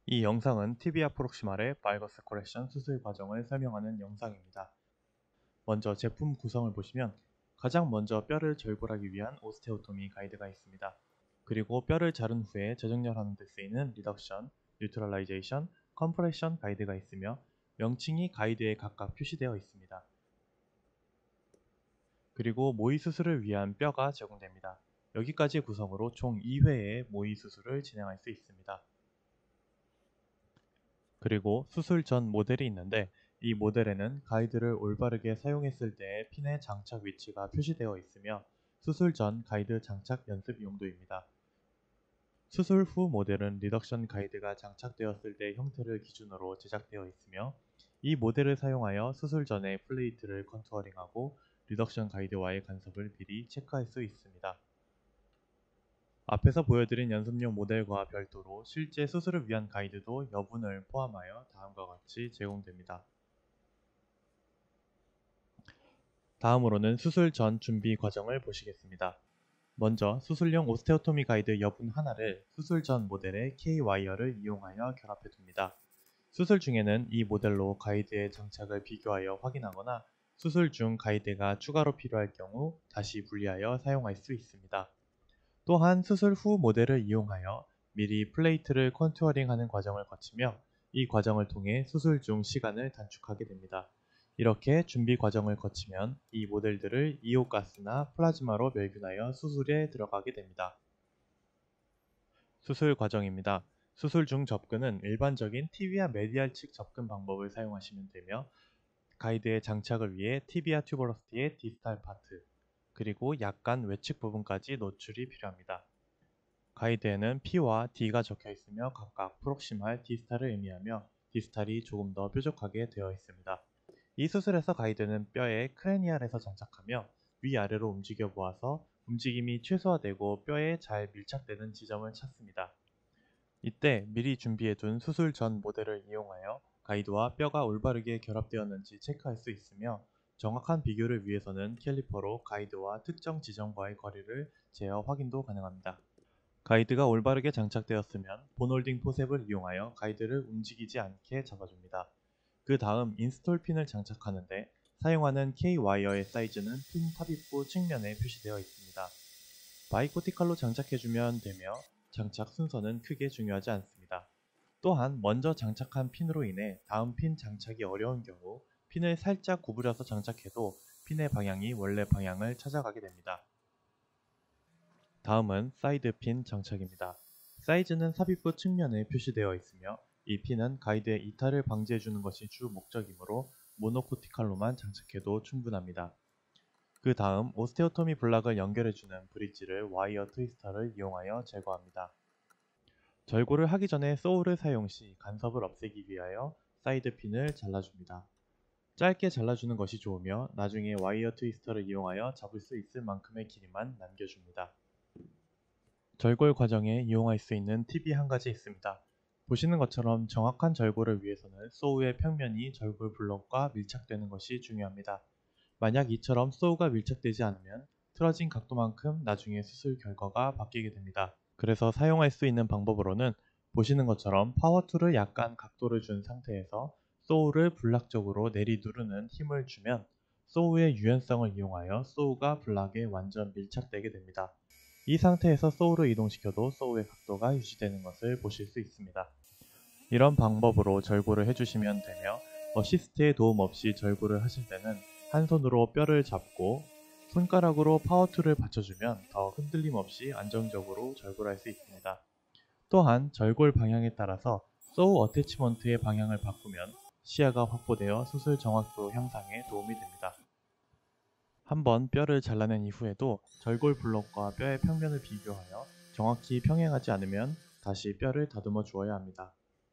이 영상은 티비아 프록시말의 발거스 코렉션 수술 과정을 설명하는 영상입니다. 먼저 제품 구성을 보시면 가장 먼저 뼈를 절골하기 위한 오스테오토미 가이드가 있습니다. 그리고 뼈를 자른 후에 재정렬하는 데 쓰이는 리덕션, 뉴트럴라이제이션, 컴프레션 가이드가 있으며 명칭이 가이드에 각각 표시되어 있습니다. 그리고 모의 수술을 위한 뼈가 제공됩니다. 여기까지 구성으로 총 2회의 모의 수술을 진행할 수 있습니다. 그리고 수술 전 모델이 있는데 이 모델에는 가이드를 올바르게 사용했을 때의 핀의 장착 위치가 표시되어 있으며 수술 전 가이드 장착 연습 용도입니다. 수술 후 모델은 리덕션 가이드가 장착되었을 때 형태를 기준으로 제작되어 있으며 이 모델을 사용하여 수술 전에 플레이트를 컨투어링하고 리덕션 가이드와의 간섭을 미리 체크할 수 있습니다. 앞에서 보여드린 연습용 모델과 별도로 실제 수술을 위한 가이드도 여분을 포함하여 다음과 같이 제공됩니다. 다음으로는 수술 전 준비 과정을 보시겠습니다. 먼저 수술용 오스테오토미 가이드 여분 하나를 수술 전 모델의 K-와이어를 이용하여 결합해 둡니다. 수술 중에는 이 모델로 가이드의 장착을 비교하여 확인하거나 수술 중 가이드가 추가로 필요할 경우 다시 분리하여 사용할 수 있습니다. 또한 수술 후 모델을 이용하여 미리 플레이트를 컨투어링하는 과정을 거치며 이 과정을 통해 수술 중 시간을 단축하게 됩니다. 이렇게 준비 과정을 거치면 이 모델들을 이오가스나 플라즈마로 멸균하여 수술에 들어가게 됩니다. 수술 과정입니다. 수술 중 접근은 일반적인 티비아 메디알 측 접근 방법을 사용하시면 되며 가이드의 장착을 위해 티비아 튜버러스티의 디스탈 파트, 그리고 약간 외측 부분까지 노출이 필요합니다. 가이드에는 P와 D가 적혀 있으며 각각 프록시말 디스탈을 의미하며 디스탈이 조금 더 뾰족하게 되어 있습니다. 이 수술에서 가이드는 뼈에 크레니알에서 장착하며 위아래로 움직여 보아서 움직임이 최소화되고 뼈에 잘 밀착되는 지점을 찾습니다. 이때 미리 준비해둔 수술 전 모델을 이용하여 가이드와 뼈가 올바르게 결합되었는지 체크할 수 있으며 정확한 비교를 위해서는 캘리퍼로 가이드와 특정 지점과의 거리를 재어 확인도 가능합니다. 가이드가 올바르게 장착되었으면 본홀딩 포셉을 이용하여 가이드를 움직이지 않게 잡아줍니다. 그 다음 인스톨 핀을 장착하는데 사용하는 K-와이어의 사이즈는 핀 삽입부 측면에 표시되어 있습니다. 바이코티칼로 장착해주면 되며 장착 순서는 크게 중요하지 않습니다. 또한 먼저 장착한 핀으로 인해 다음 핀 장착이 어려운 경우 핀을 살짝 구부려서 장착해도 핀의 방향이 원래 방향을 찾아가게 됩니다. 다음은 사이드 핀 장착입니다. 사이즈는 삽입부 측면에 표시되어 있으며 이 핀은 가이드의 이탈을 방지해주는 것이 주 목적이므로 모노코티칼로만 장착해도 충분합니다. 그 다음 오스테오토미 블락을 연결해주는 브릿지를 와이어 트위스터를 이용하여 제거합니다. 절골을 하기 전에 소울을 사용 시 간섭을 없애기 위하여 사이드 핀을 잘라줍니다. 짧게 잘라주는 것이 좋으며 나중에 와이어 트위스터를 이용하여 잡을 수 있을 만큼의 길이만 남겨줍니다. 절골 과정에 이용할 수 있는 팁이 한 가지 있습니다. 보시는 것처럼 정확한 절골을 위해서는 소우의 평면이 절골 블럭과 밀착되는 것이 중요합니다. 만약 이처럼 소우가 밀착되지 않으면 틀어진 각도만큼 나중에 수술 결과가 바뀌게 됩니다. 그래서 사용할 수 있는 방법으로는 보시는 것처럼 파워툴을 약간 각도를 준 상태에서 소우를 블락적으로 내리 누르는 힘을 주면 소우의 유연성을 이용하여 소우가 블락에 완전 밀착되게 됩니다. 이 상태에서 소우를 이동시켜도 소우의 각도가 유지되는 것을 보실 수 있습니다. 이런 방법으로 절골을 해주시면 되며 어시스트의 도움 없이 절골을 하실 때는 한 손으로 뼈를 잡고 손가락으로 파워툴을 받쳐주면 더 흔들림 없이 안정적으로 절골할 수 있습니다. 또한 절골 방향에 따라서 소우 어태치먼트의 방향을 바꾸면 시야가 확보되어 수술 정확도 향상에 도움이 됩니다. 한번 뼈를 잘라낸 이후에도 절골 블록과 뼈의 평면을 비교하여 정확히 평행하지 않으면 다시 뼈를 다듬어 주어야 합니다.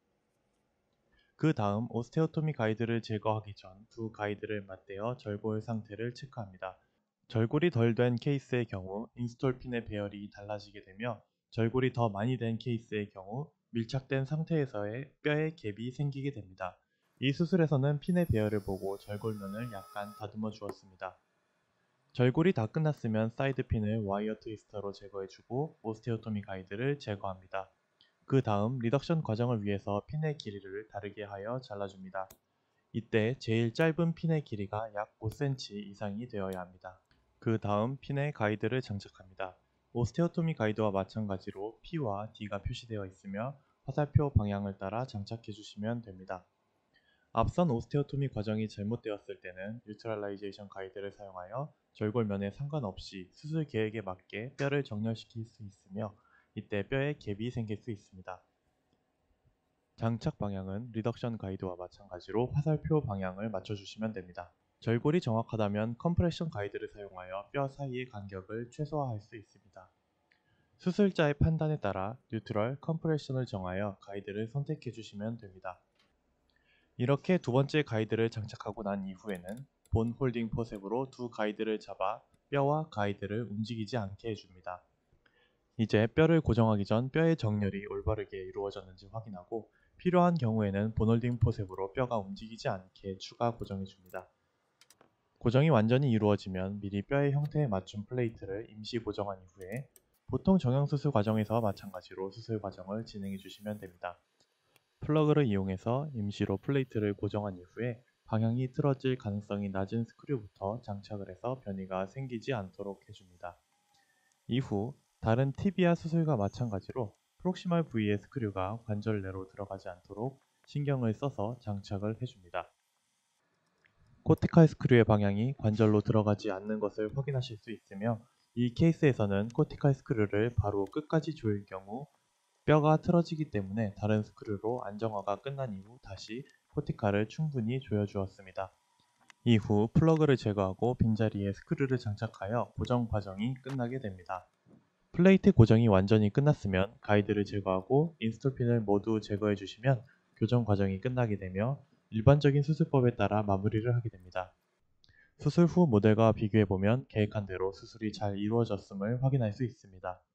그 다음 오스테오토미 가이드를 제거하기 전 두 가이드를 맞대어 절골 상태를 체크합니다. 절골이 덜 된 케이스의 경우 인스톨 핀의 배열이 달라지게 되며 절골이 더 많이 된 케이스의 경우 밀착된 상태에서의 뼈의 갭이 생기게 됩니다. 이 수술에서는 핀의 배열을 보고 절골면을 약간 다듬어 주었습니다. 절골이 다 끝났으면 사이드 핀을 와이어 트위스터로 제거해주고 오스테오토미 가이드를 제거합니다. 그 다음 리덕션 과정을 위해서 핀의 길이를 다르게 하여 잘라줍니다. 이때 제일 짧은 핀의 길이가 약 5cm 이상이 되어야 합니다. 그 다음 핀에 가이드를 장착합니다. 오스테오토미 가이드와 마찬가지로 P와 D가 표시되어 있으며 화살표 방향을 따라 장착해 주시면 됩니다. 앞선 오스테오토미 과정이 잘못되었을 때는 뉴트럴라이제이션 가이드를 사용하여 절골면에 상관없이 수술 계획에 맞게 뼈를 정렬시킬 수 있으며 이때 뼈에 갭이 생길 수 있습니다. 장착 방향은 리덕션 가이드와 마찬가지로 화살표 방향을 맞춰주시면 됩니다. 절골이 정확하다면 컴프레션 가이드를 사용하여 뼈 사이의 간격을 최소화할 수 있습니다. 수술자의 판단에 따라 뉴트럴, 컴프레션을 정하여 가이드를 선택해 주시면 됩니다. 이렇게 두 번째 가이드를 장착하고 난 이후에는 본 홀딩 포셉으로 두 가이드를 잡아 뼈와 가이드를 움직이지 않게 해줍니다. 이제 뼈를 고정하기 전 뼈의 정렬이 올바르게 이루어졌는지 확인하고 필요한 경우에는 본홀딩 포셉으로 뼈가 움직이지 않게 추가 고정해줍니다. 고정이 완전히 이루어지면 미리 뼈의 형태에 맞춘 플레이트를 임시 고정한 이후에 보통 정형수술 과정에서와 마찬가지로 수술 과정을 진행해 주시면 됩니다. 플러그를 이용해서 임시로 플레이트를 고정한 이후에 방향이 틀어질 가능성이 낮은 스크류부터 장착을 해서 변이가 생기지 않도록 해줍니다. 이후 다른 티비아 수술과 마찬가지로 프록시멀 부위의 스크류가 관절 내로 들어가지 않도록 신경을 써서 장착을 해줍니다. 코티칼 스크류의 방향이 관절로 들어가지 않는 것을 확인하실 수 있으며 이 케이스에서는 코티칼 스크류를 바로 끝까지 조일 경우 뼈가 틀어지기 때문에 다른 스크류로 안정화가 끝난 이후 다시 코티칼을 충분히 조여주었습니다. 이후 플러그를 제거하고 빈자리에 스크류를 장착하여 고정 과정이 끝나게 됩니다. 플레이트 고정이 완전히 끝났으면 가이드를 제거하고 인스톨핀을 모두 제거해 주시면 교정 과정이 끝나게 되며 일반적인 수술법에 따라 마무리를 하게 됩니다. 수술 후 모델과 비교해 보면 계획한 대로 수술이 잘 이루어졌음을 확인할 수 있습니다.